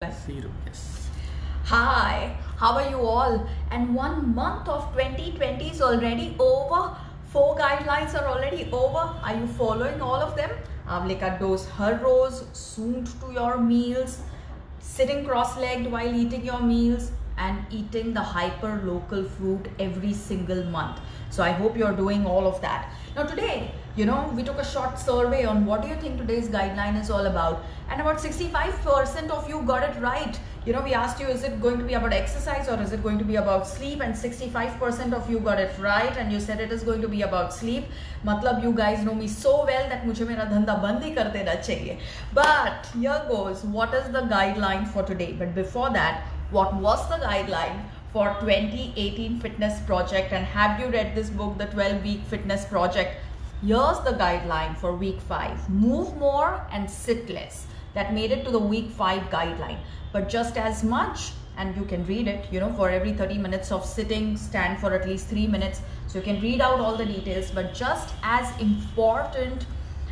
Zero, yes. Hi, how are you all? And 1 month of 2020 is already over. 4 guidelines are already over. Are you following all of them? Aavle ka dose har roz, soon to your meals, sitting cross-legged while eating your meals, and eating the hyper local fruit every single month. So I hope you're doing all of that. Now today, we took a short survey on what do you think today's guideline is all about, and about 65% of you got it right. We asked you, is it going to be about exercise or is it going to be about sleep? And 65% of you got it right, and you said it is going to be about sleep. Matlab, you guys know me so well that mujhe mera dhanda band hi kar dena chahiye. But here goes, what is the guideline for today? But before that, what was the guideline for 2018 fitness project? And have you read this book, the 12-week fitness project? Here's the guideline for week 5. Move more and sit less. That made it to the week 5 guideline. But just as much, and you can read it, for every 30 minutes of sitting, stand for at least 3 minutes. So you can read out all the details, but just as important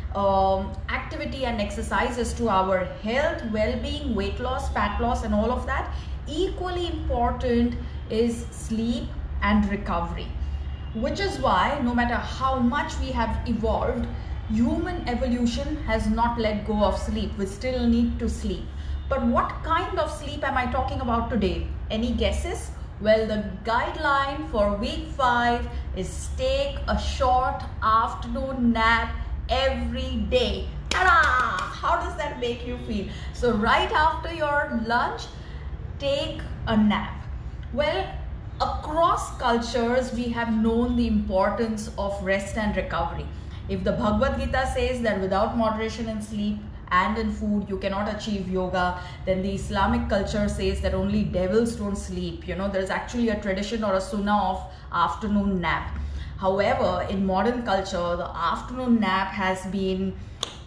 activity and exercises to our health, well-being, weight loss, fat loss, and all of that, equally important is sleep and recovery. Which is why no matter how much we have evolved, human evolution has not let go of sleep. We still need to sleep. But what kind of sleep am I talking about today? Any guesses? Well, the guideline for week 5 is take a short afternoon nap every day. Ta-da! How does that make you feel? So right after your lunch, take a nap. Well, across cultures, we have known the importance of rest and recovery. If the Bhagavad Gita says that without moderation in sleep and in food, you cannot achieve yoga, then the Islamic culture says that only devils don't sleep. There's actually a tradition or a sunnah of afternoon nap. However, in modern culture, the afternoon nap has been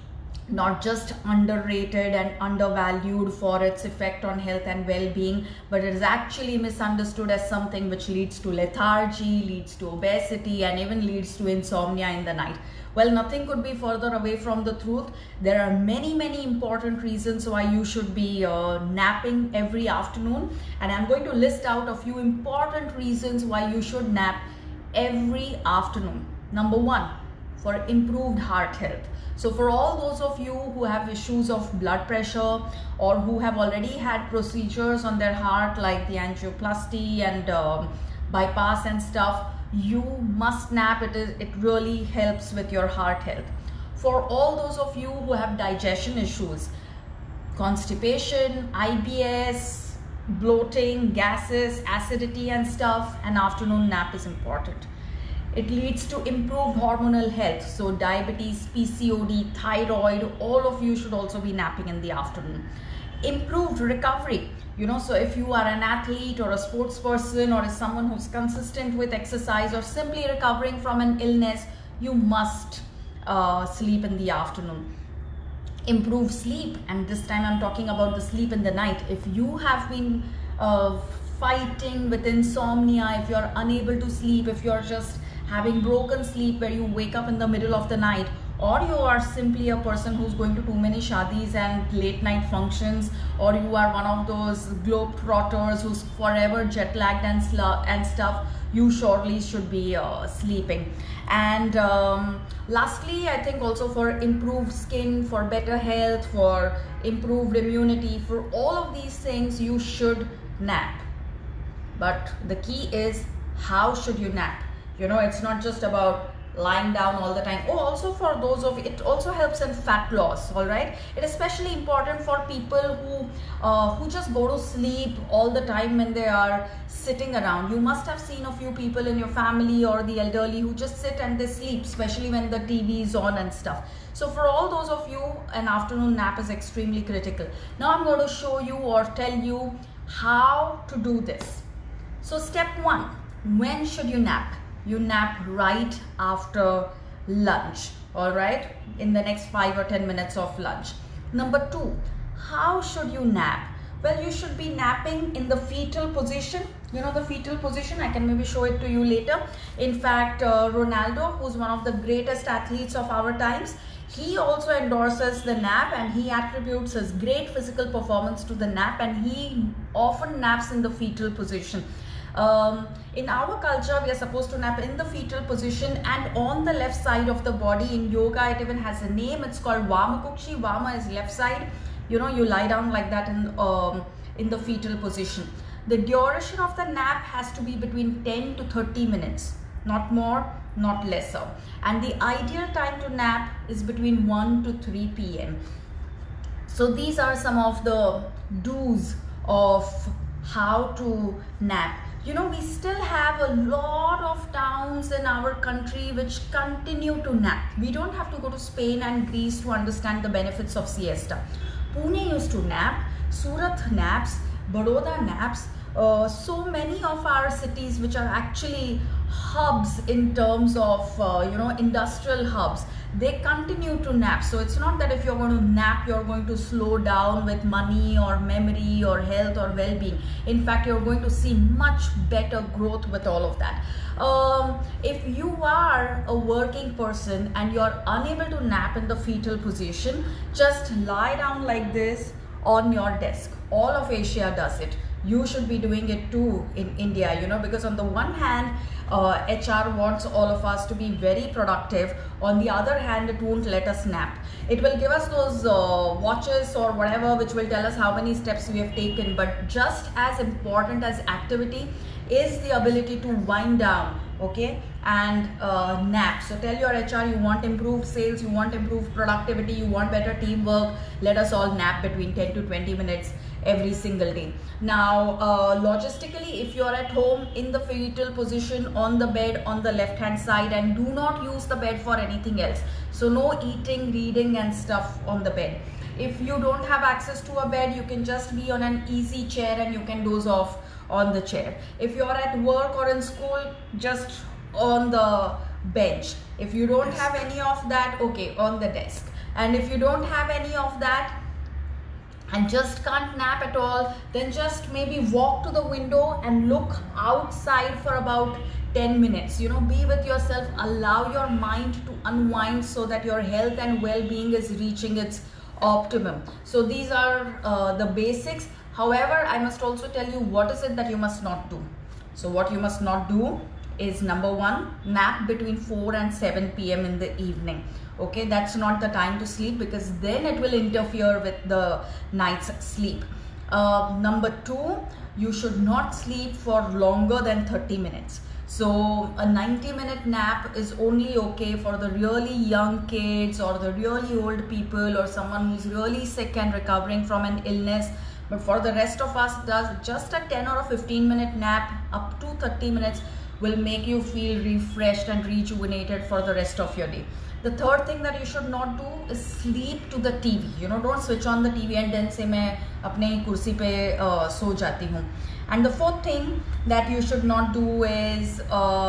not just underrated and undervalued for its effect on health and well-being, but it is actually misunderstood as something which leads to lethargy, leads to obesity, and even leads to insomnia in the night. Well, nothing could be further away from the truth. There are many important reasons why you should be napping every afternoon, and I'm going to list out a few important reasons why you should nap every afternoon. Number 1, for improved heart health. So for all those of you who have issues of blood pressure or who have already had procedures on their heart like the angioplasty and bypass and stuff, you must nap. It really helps with your heart health. For all those of you who have digestion issues, constipation, IBS, bloating, gases, acidity and stuff, an afternoon nap is important. It leads to improved hormonal health. So diabetes, PCOD, thyroid, all of you should also be napping in the afternoon. Improved recovery. So if you are an athlete or a sports person or is someone who's consistent with exercise or simply recovering from an illness, you must sleep in the afternoon. Improve sleep, and this time I'm talking about the sleep in the night. If you have been fighting with insomnia, if you're unable to sleep, if you're just having broken sleep where you wake up in the middle of the night, or you are simply a person who's going to too many shadis and late night functions, or you are one of those globetrotters who's forever jet lagged and stuff, you surely should be sleeping. And lastly, I think also for improved skin, for better health, for improved immunity, for all of these things, you should nap. But the key is, how should you nap? It's not just about lying down all the time. Also for those of it also helps in fat loss. All right, it is especially important for people who just go to sleep all the time when they are sitting around. You must have seen a few people in your family or the elderly who just sit and they sleep, especially when the TV is on and stuff. So for all those of you, an afternoon nap is extremely critical. Now I'm going to show you or tell you how to do this. So step 1, when should you nap? You nap right after lunch, all right, in the next 5 or 10 minutes of lunch. Number 2, how should you nap? Well, you should be napping in the fetal position. The fetal position, I can maybe show it to you later. In fact, Ronaldo, who's one of the greatest athletes of our times, He also endorses the nap, and he attributes his great physical performance to the nap, and he often naps in the fetal position. In our culture, we are supposed to nap in the fetal position and on the left side of the body. In yoga, it even has a name. It's called Vama Kukshi. Vama is left side. You know, you lie down like that in the fetal position. The duration of the nap has to be between 10 to 30 minutes, not more, not lesser. And the ideal time to nap is between 1 to 3 p.m. So these are some of the do's of how to nap. You know, we still have a lot of towns in our country which continue to nap. We don't have to go to Spain and Greece to understand the benefits of siesta. Pune used to nap, Surat naps, Baroda naps. So many of our cities which are actually hubs in terms of industrial hubs, they continue to nap. So it's not that if you're going to nap, you're going to slow down with money or memory or health or well-being. In fact, you're going to see much better growth with all of that. If you are a working person and you're unable to nap in the fetal position, just lie down like this on your desk. All of Asia does it. You should be doing it too in India, you know, because on the one hand, HR wants all of us to be very productive. On the other hand, it won't let us nap. It will give us those watches or whatever which will tell us how many steps we have taken. But just as important as activity is the ability to wind down, okay, and nap. So tell your HR you want improved sales, you want improved productivity, you want better teamwork. Let us all nap between 10 to 20 minutes every single day. Now, logistically, if you're at home in the fetal position on the bed on the left hand side, and do not use the bed for anything else. So no eating, reading and stuff on the bed. If you don't have access to a bed, you can just be on an easy chair and you can doze off on the chair. If you're at work or in school, just on the bench. If you don't have any of that, okay, on the desk. And if you don't have any of that and just can't nap at all, then just maybe walk to the window and look outside for about 10 minutes. You know, be with yourself, allow your mind to unwind so that your health and well-being is reaching its optimum. So these are the basics. However, I must also tell you what is it that you must not do. So what you must not do is, number one, nap between 4 and 7 p.m. in the evening. Okay, that's not the time to sleep, because then it will interfere with the night's sleep. Number two, you should not sleep for longer than 30 minutes. So a 90-minute nap is only okay for the really young kids or the really old people or someone who's really sick and recovering from an illness. But for the rest of us, just a 10 or a 15-minute nap up to 30 minutes will make you feel refreshed and rejuvenated for the rest of your day. The third thing that you should not do is sleep to the TV. You know, don't switch on the TV and then say मैं अपने कुर्सी पे सो जाती हूँ. And the fourth thing that you should not do is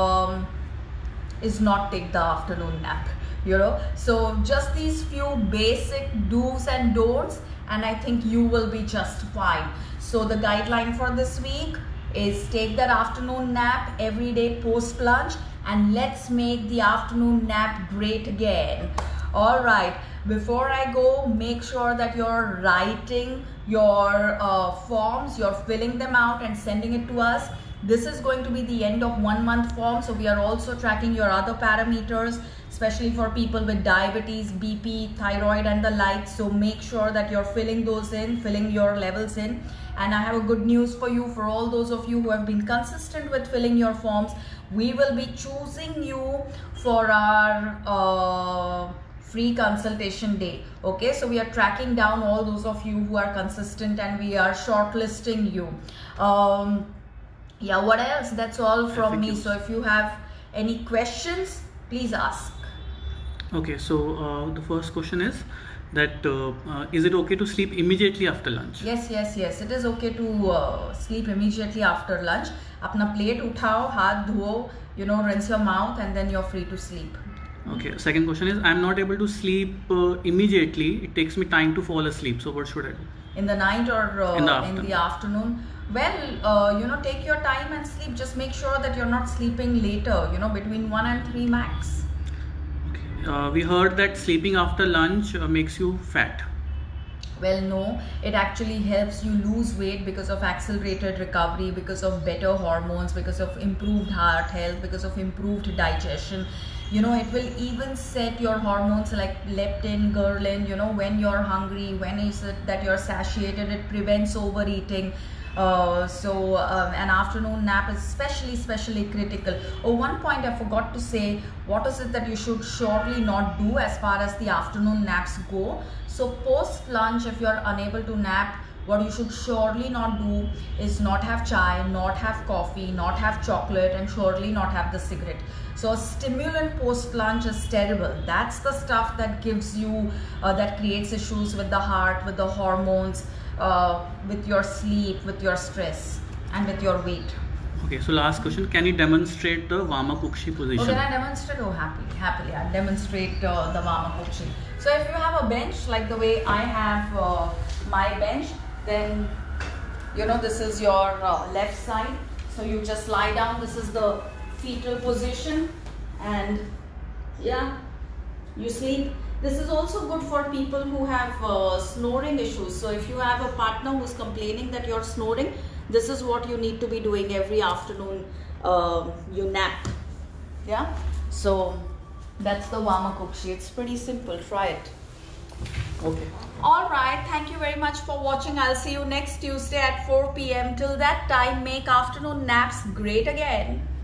not take the afternoon nap. You know, so just these few basic do's and don'ts, and I think you will be just fine. So the guideline for this week is take that afternoon nap every day post lunch, and let's make the afternoon nap great again. All right, before I go, make sure that you're writing your forms, you're filling them out and sending it to us. This is going to be the end of 1 month form, so we are also tracking your other parameters, especially for people with diabetes, BP, thyroid and the like. So make sure that you're filling those in, filling your levels in. And I have a good news for you, for all those of you who have been consistent with filling your forms. We will be choosing you for our free consultation day. Okay, so we are tracking down all those of you who are consistent and we are shortlisting you. Yeah, what else? That's all from me. So if you have any questions, please ask. Okay, so the first question is that is it okay to sleep immediately after lunch? Yes, it is okay to sleep immediately after lunch. Apna plate uthao, haath dhuo, you know, rinse your mouth, and then you're free to sleep. Okay, second question is, I'm not able to sleep immediately. It takes me time to fall asleep. So what should I do? In the night or in the afternoon? Well, you know, take your time and sleep. Just make sure that you're not sleeping later, you know, between 1 and 3 max. Okay. we heard that sleeping after lunch makes you fat. Well, no, it actually helps you lose weight because of accelerated recovery, because of better hormones, because of improved heart health, because of improved digestion. You know, it will even set your hormones like leptin, ghrelin, you know, when you're hungry, when is it that you're satiated, it prevents overeating. An afternoon nap is especially critical. Oh, one point I forgot to say, what is it that you should surely not do as far as the afternoon naps go? So post lunch, if you're unable to nap, what you should surely not do is not have chai, not have coffee, not have chocolate, and surely not have the cigarette. So a stimulant post lunch is terrible. That's the stuff that gives you, that creates issues with the heart, with the hormones, with your sleep, with your stress, and with your weight. Okay, so last question, can you demonstrate the Vamakukshi position? Oh, can I demonstrate? Oh, happily, I'll demonstrate the Vamakukshi. So if you have a bench, like the way I have my bench, then, you know, this is your left side. So you just lie down, this is the fetal position, and yeah, you sleep. This is also good for people who have snoring issues. So if you have a partner who's complaining that you're snoring, this is what you need to be doing every afternoon. You nap. Yeah. So that's the Vamakukshi. It's pretty simple. Try it. Okay. All right. Thank you very much for watching. I'll see you next Tuesday at 4 p.m. Till that time, make afternoon naps great again.